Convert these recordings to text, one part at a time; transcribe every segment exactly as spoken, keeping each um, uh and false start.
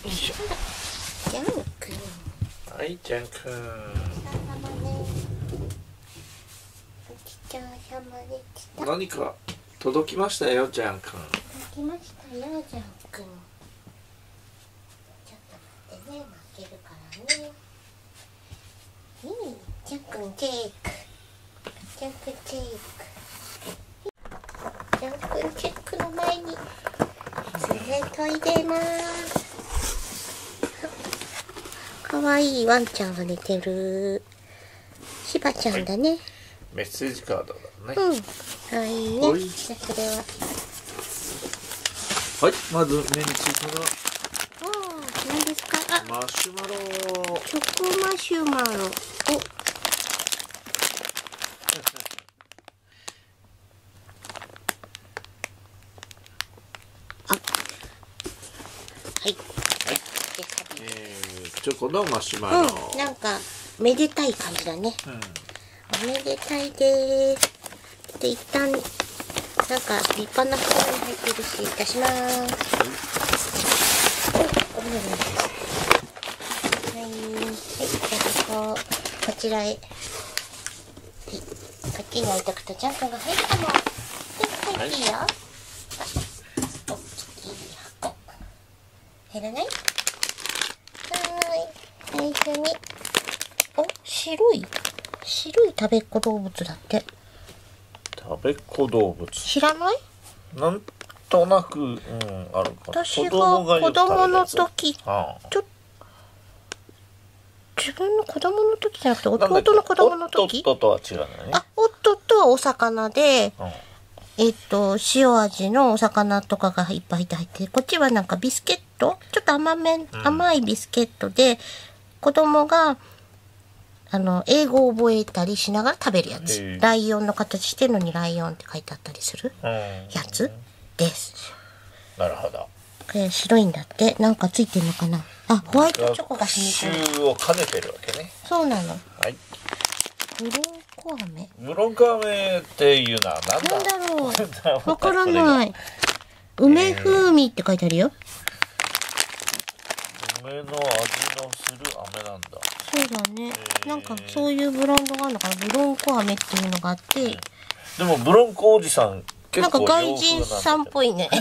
いしょ。 ジャン君。 はい、ジャン君。 ごちそうさまでした。 何か届きましたよ、ジャン君。 届きましたよ、ジャン君。ちょっと待ってね、負けるからね。いい、ジャン君チェック。ジャン君チェック。ジャン君チェックの前に爪研いでます。かわいいワンちゃんが寝てる。しばちゃんだね。 メッセージカードだね。 うん。はいね。 はいじゃあそれは。 はい、まずメンチからおー、何ですか。あ、 マシュマロ。 チョコマシュマロ。お。あ。はい。 はい。えー、チョコのマシュマロ。 うん、なんかめでたい感じだね。 うん。 おめでたいでーす。で一旦なんか立派な袋に入ってるし出しまーす。お、おめでとう。はい、はい、じゃあこここちらへ。はい、こっちに置いとくとジャン君が入ったの。はい、入っていいよ。あ、おっきい箱。減らない？はーい、最初に。お、白い白い食べっ子動物だって。 食べっ子動物。 知らない？ なんとなく、うん、あるかな。 私が子供の時、 ああ、 ちょ自分の子供の時じゃなくて弟の子供の時。 おっとっととは違うね。 あ、おっとっとはお魚で、 うん、 えっと塩味のお魚とかがいっぱい入ってて、こっちはなんかビスケット、ちょっと甘め、 うん、 甘いビスケットで子供があの英語を覚えたりしながら食べるやつ。ライオンの形してるのにライオンって書いてあったりするやつです。 なるほど。 これ白いんだって。なんかついてるのかな。あ、ホワイトチョコが染みてる。 学習を兼ねてるわけね。 そうなの。 はい。 ブロンコ飴。 ブロンコ飴っていうのは何だ。 なんだろう。わからない。梅風味って書いてあるよ。 梅の味のする飴なんだ。 そうだね。なんかそういうブランドがあるのかな。ブロンコ飴っていうのがあって。うん、 でもブロンコおじさん結構なんか外人さんっぽいね。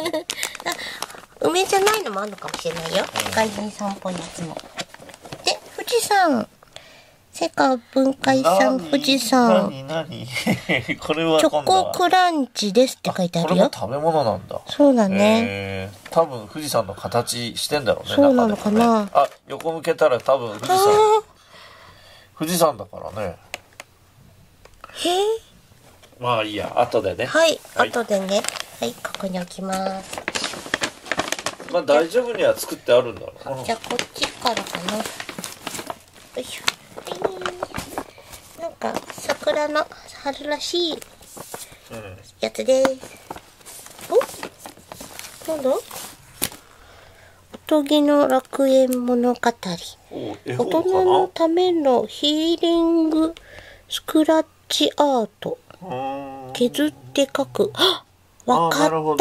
梅じゃないのもあるのかもしれないよ。うん、外人さんっぽいやつも。で、富士山。世界文化遺産富士山。 何何これはチョコクランチですって書いてあるよ。 これも食べ物なんだ。 そうだね。 えー、多分富士山の形してんだろうね。 そうなのかな。 ね、あ、横向けたら多分富士山。富士山だからね。 へえ。 まあいいや、後でね。 はい、はい、後でね。はい、ここに置きます。 まあ大丈夫には作ってあるんだろうな。 じゃあこっちからかな。よいしょ。なんか桜の春らしいやつです。うん、お、なんだ？おとぎの楽園物語。大人のためのヒーリングスクラッチアート。削って書く。あ、わかった。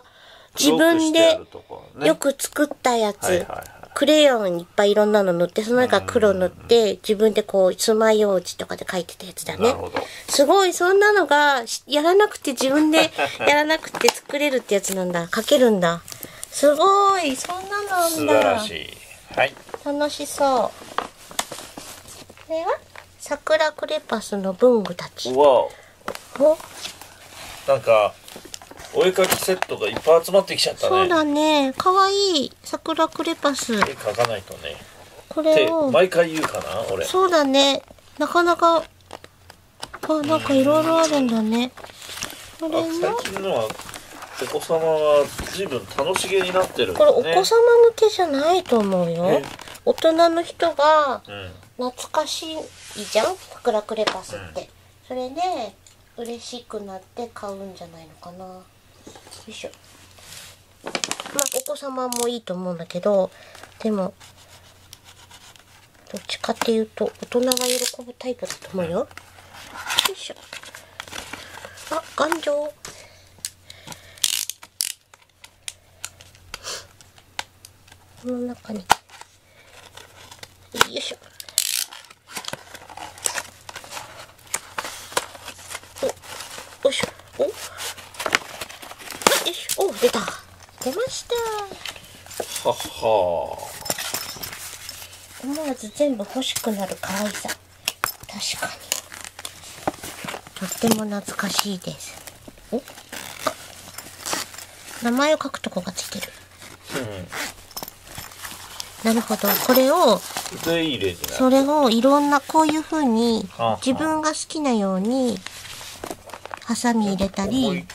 自分でよく作ったやつ。クレヨンいっぱいいろんなの塗って、その中黒塗って、自分でこう、爪楊枝とかで書いてたやつだね。すごい、そんなのが、やらなくて自分でやらなくて作れるってやつなんだ。書けるんだ。すごい、そんなのあんだ。 素晴らしい。はい。 楽しそう。これは桜クレパスの文具たち。 うわお。なんか、お絵かきセットがいっぱい集まってきちゃったね。 そうだね。かわいい。桜クレパス。 絵描かないとね。 これを。 毎回言うかな、俺。 そうだね。なかなか、あ、なんかいろいろあるんだね。 これ最近のは、お子様は随分楽しげになってるんだね。こね。 れお子様向けじゃないと思うよ。大人の人が、懐かしいじゃん、桜クレパスって。うん、それで、嬉しくなって買うんじゃないのかな。よいしょ。まあお子様もいいと思うんだけど、でもどっちかっていうと大人が喜ぶタイプだと思うよ。よいしょ。あ、頑丈。 この中に。よいしょ。お、よいしょ。お、よいしょ。お、出た。出ました。 はは思わず全部欲しくなる可愛さ。確かに。とっても懐かしいです。お、名前を書くとこがついてる。うん、なるほど。これを、 でいいレジな。 それをいろんな、こういう風にはは自分が好きなようにハサミ入れたり。 重い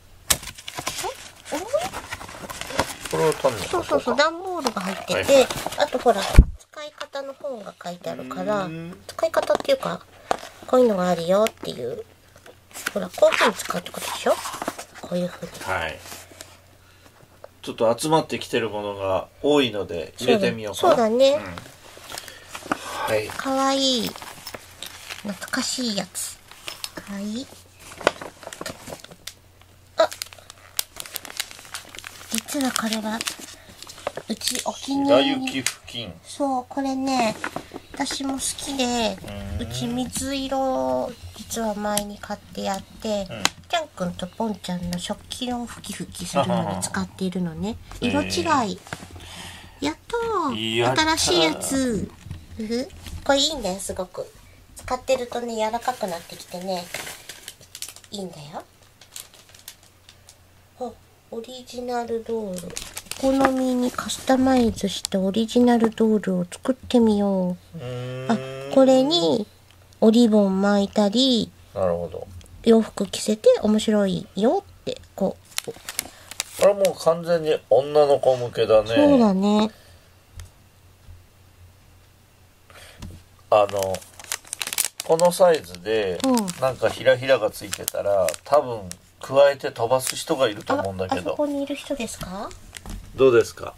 これを単にそうそうそう、段ボールが入ってて、 はいはい、 あとほら使い方の本が書いてあるから、使い方っていうかこういうのがあるよっていう、ほらこういう風に使うってことでしょ。こういう風に。 はい。ちょっと集まってきてるものが多いので入れてみようかな。 そうだね。 うん、はい。 かわいい。懐かしいやつ。かわいい。あ、実はこれはうちお気に入り。 白雪付近。 そう、これね、私も好きで、うち水色実は前に買ってやって、うん、ちゃんくんとぽんちゃんの食器をふきふきするのに使っているのね。色違い。やったー。新しいやつ。これいいんだよ、すごく。使ってるとね、柔らかくなってきてね、いいんだよ。オリジナルドール。お好みにカスタマイズしてオリジナルドールを作ってみよう。あ、これにおリボン巻いたり、 なるほど。 洋服着せて面白いよってこう。 これはもう完全に女の子向けだね。 そうだね。 あのこのサイズで、うん、なんかひらひらがついてたら多分加えて飛ばす人がいると思うんだけど。 あ、あそこにいる人ですか？ どうですか？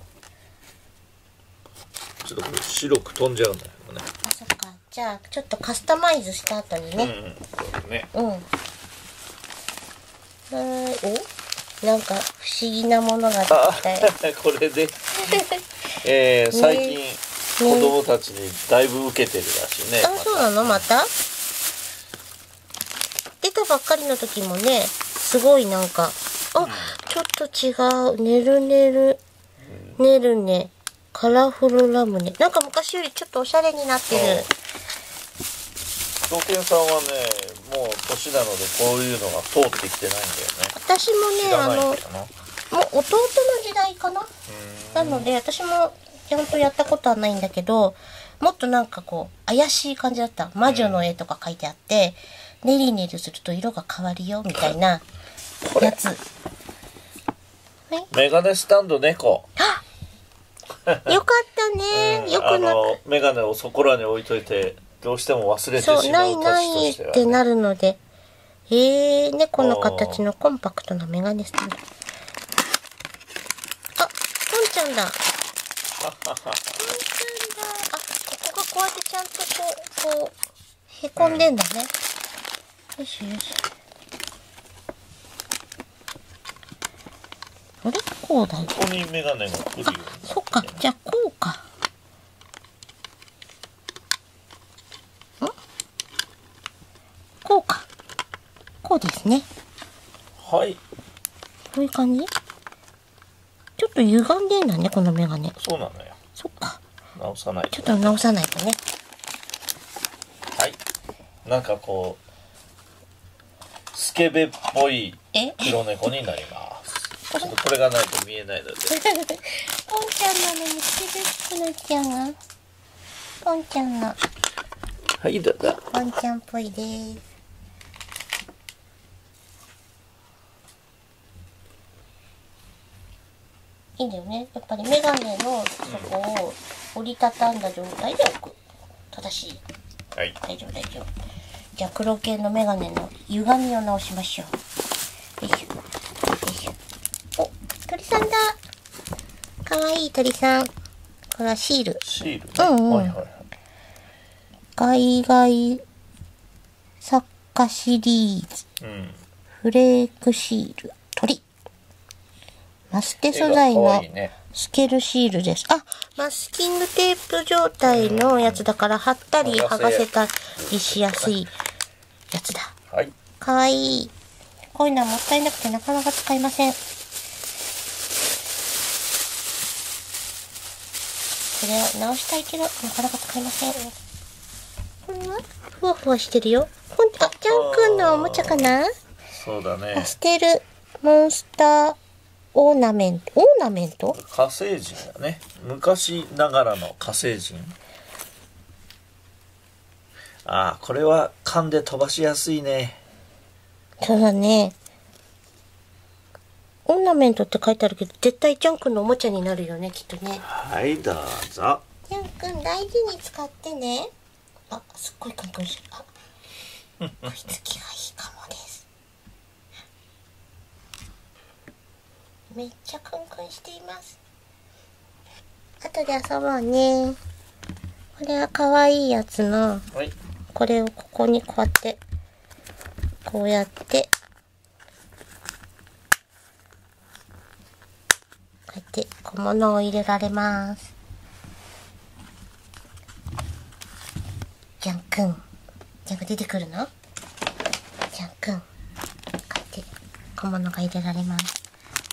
ちょっとこれ白く飛んじゃうんだけどね。 あ、そっか。じゃあちょっとカスタマイズした後にね。 うん、そうね。 うん。はい。お、なんか不思議なものが出てきた。 これで、えー、最近、ね、子供たちにだいぶ受けてるらしいね。 あ、ま、そうなの？また？出たばっかりの時もね、すごいなんか、あ、うん、ちょっと違う。ねるねる。ねるね。カラフルラムネ。なんか昔よりちょっとおしゃれになってる。 証券さんはね、もう年なのでこういうのが通ってきてないんだよね。 私もね、あの、もう弟の時代かな。なので、私もちゃんとやったことはないんだけど、もっとなんかこう、怪しい感じだった。魔女の絵とか書いてあって、ねりねりすると色が変わるよ、みたいなやつ。 メガネスタンド猫。 よかったね。うん、よくなく。 メガネをそこらに置いといて、どうしても忘れてしまうたちとしては、ね。 そう、ないないってなるので。へえー、猫の形のコンパクトなメガネスタンド。あ、ポンちゃんだ。ポンちゃんだ。あ、ここがこうやってちゃんとこう、こう、へこんでんだね。うん、よしよし。あれこうだよ。 ここにメガネが来るように。 そっか。じゃあこうか。ん？こうか。こうですね。 はい。 こういう感じ？ちょっと歪んでんだね、このメガネ。 そうなのよ。 そっか。 直さないと。 ちょっと直さないとね。 はい。なんかこう、スケベっぽい黒猫になります。ちょっとこれがないと見えないので。 ポンちゃんなのにスケベっぽくなっちゃうな。ポンちゃんの。 はい、どうぞ。 ポンちゃんっぽいです。いいんだよね。やっぱりメガネのそこを折りたたんだ状態で置く。正しい。 はい。 大丈夫大丈夫。じゃあ黒系のメガネの歪みを直しましょう。よいしょ。よいしょ。お、鳥さんだ。かわいい鳥さん。これはシール。 シール、ね。うんうん。はいはいはい。 海外作家シリーズ。うん。フレークシール。鳥。 マステ素材のスケルシールです。あ、マスキングテープ状態のやつだから貼ったり剥がせたりしやすいやつだ。 はい。 かわいい。こういうのはもったいなくてなかなか使いません。これを直したいけどなかなか使いません。これはふわふわしてるよ。ほんと、あ、ジャン君のおもちゃかな？ そうだね。 パステルモンスターオーナメント。オーナメント？ 火星人だね。昔ながらの火星人。ああ、これは缶で飛ばしやすいね。 そうだね。オーナメントって書いてあるけど、絶対ジャン君のおもちゃになるよね、きっとね。 はい、どうぞ。 ジャン君大事に使ってね。あ、すっごいカンカンしてる。あ、食いつきがいいかもです。めっちゃクンクンしています。後で遊ぼうね。これは可愛いやつの、 はい、 これをここにこうやって、こうやって、こうやって小物を入れられます。ジャン君。ジャン君出てくるの？ジャン君。こうやって小物が入れられます。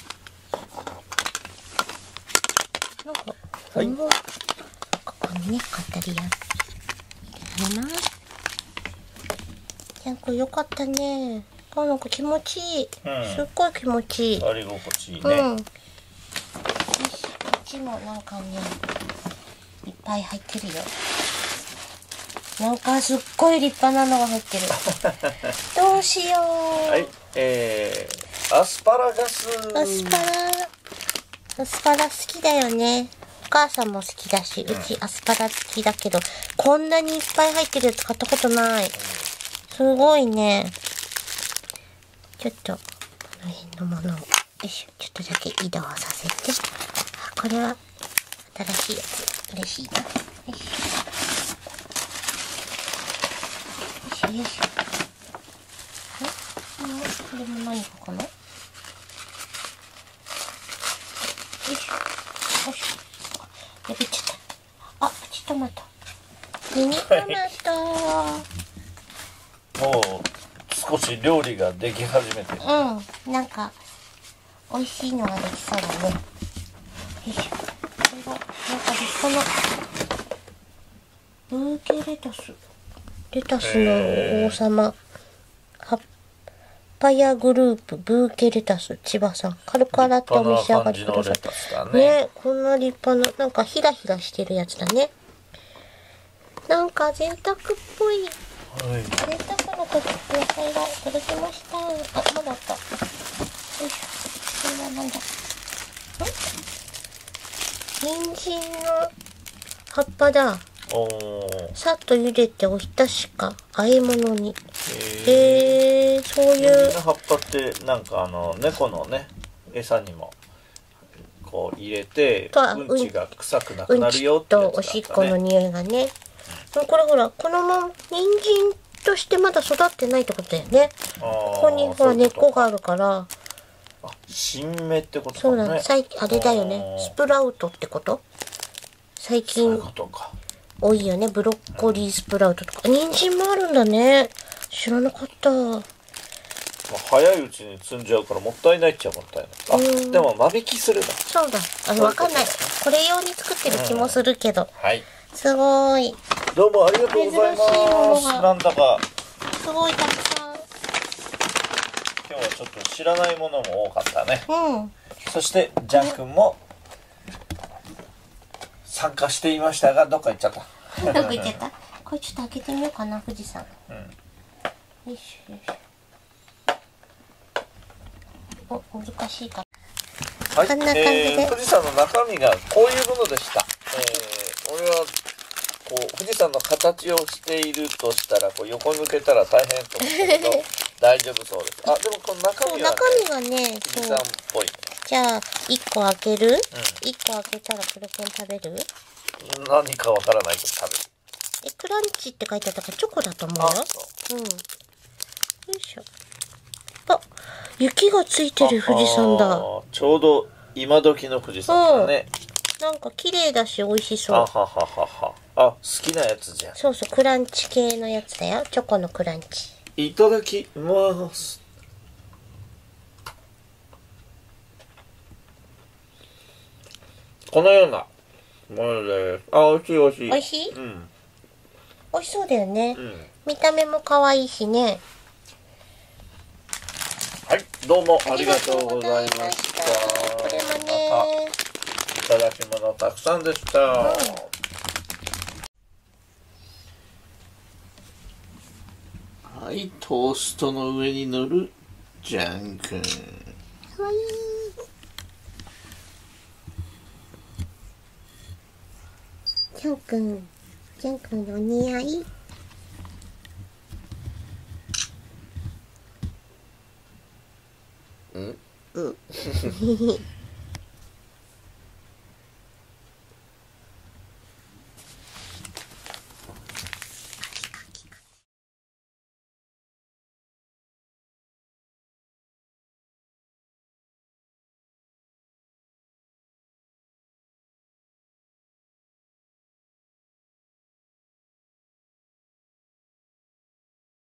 なんか、はい、ここにね、こうやってや入れられます。ジャン君よかったね。あ、なんか気持ちいい。うん、すっごい気持ちいい。 触り心地いいね。 うん。よし、こっちもなんかね、いっぱい入ってるよ。なんかすっごい立派なのが入ってる。どうしよう。 はい、えー、アスパラガス。 アスパラ、アスパラ好きだよね。お母さんも好きだし、うちアスパラ好きだけど、こんなにいっぱい入ってるやつ買ったことない。すごいね。ちょっと、この辺のものを、よいしょ、ちょっとだけ移動させて。あ、これは、新しいやつ。嬉しいな。よいしょ。よいしょよいしょ。え、これも何かかな？よいしょ。よいしょ。やべっちゃった。あ、プチトマト。ミニトマト。 もう少し料理ができ始めてる。 うん、なんか美味しいのができそうだね。よいしょ。これがなんか立派なブーケレタス。レタスの王様。葉っぱやグループブーケレタス千葉さん。軽く洗ってお召し上がりください。ね、ね、こんな立派ななんかヒラヒラしてるやつだね。なんか贅沢っぽい。はい、贅沢のこと野菜が届きました。あ、まだあった。よいしょ。これはなんだ。ん？人参の葉っぱだ。さっと茹でておひたしか和え物に。へえー、そういう。 人参の葉っぱってなんかあの猫のね餌にもこう入れてうんちが臭くなくなるよってやつだったね。 うんちとおしっこの匂いがね。これほら、このまま人参としてまだ育ってないってことだよね。ここにほら根っこがあるから。 あ、新芽ってことかね。 そうだね。最近あれだよね。スプラウトってこと？最近そういうことか。 多いよね。ブロッコリースプラウトとか。人参もあるんだね。知らなかった。 早いうちに摘んじゃうからもったいないっちゃもったいない。あ、でも間引きするだ。 そうだ。あの、わかんない。これ用に作ってる気もするけど。 はい。 すごい。 どうもありがとうございます。なんだかすごいたくさん。 今日はちょっと知らないものも多かったね。 うん。 そしてジャン君も参加していましたが、どっか行っちゃった。 どこ行っちゃった？これちょっと開けてみようかな、富士山。うん。よいしょよいしょ。お、難しいか。 はい。こんな感じで、えー、富士山の中身がこういうものでした。えー、俺はこう富士山の形をしているとしたらこう横抜けたら大変と思ったけど大丈夫そうです。あ、でもこの中身はね、 中身がね、 富士山っぽいね。 じゃあいっこ開ける？うん、いっこ開けたらプレゼン食べる？ 何かわからないけど食べる。 え、クランチって書いてあったからチョコだと思うよ。 あ、そう。 うん。よいしょ。あ、雪がついてる富士山だ。 ちょうど今時の富士山だね。 なんか綺麗だし美味しそう。 あはははは。あ、好きなやつじゃん。 そうそう、クランチ系のやつだよ。チョコのクランチ。 いただきます。このようなものです。あ、美味しい美味しい。 美味しい？ うん。 美味しそうだよね。 うん。 見た目も可愛いしね。 はい、どうもありがとうございました。 これもね、 いただき物たくさんでした。うん、はい、トーストの上に乗るジャン君。 かわいい。ジャン君、ジャン君のお似合い。 うん。 うん。